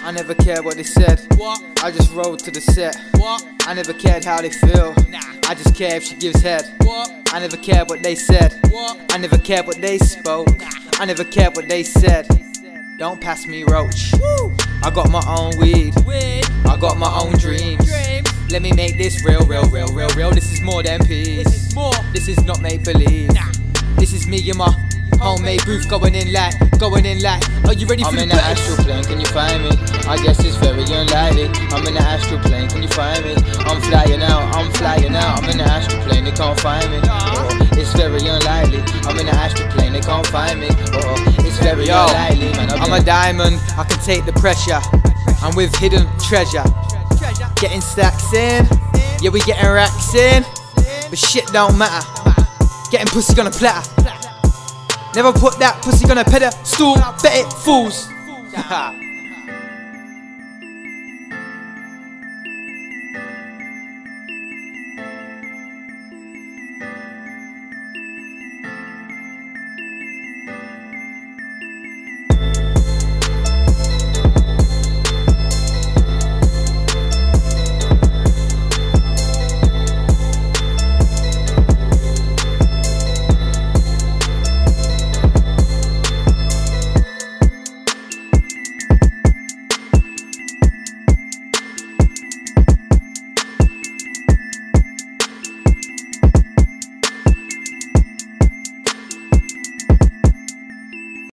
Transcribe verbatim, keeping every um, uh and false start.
I never cared what they said. What? I just rolled to the set. What? I never cared how they feel. Nah. I just care if she gives head. What? I never cared what they said. What? I never cared what they spoke. I never cared what they said. Don't pass me roach. Woo! I got my own weed. Weird. I got my own dreams. Dreams. Let me make this real, real, real, real, real. This is more than peace. This is more. This is not make believe. Nah. This is me in my homemade booth, going in like, going in like. Are you ready for I'm the in the bass? astral plane, can you find me? I guess it's very unlikely. I'm in the astral plane, can you find me? I'm flying out, I'm flying out. I'm in the astral plane, they can't find me. Oh, it's very unlikely. I'm in the astral plane, they can't find me. Oh, it's very Yo, unlikely, man. I'm a diamond, I can take the pressure. I'm with hidden treasure. Treasure. Getting stacks in, yeah, we getting racks in. But shit don't matter. Getting pussy on a platter. Never put that pussy on a pedestal. Bet it fools.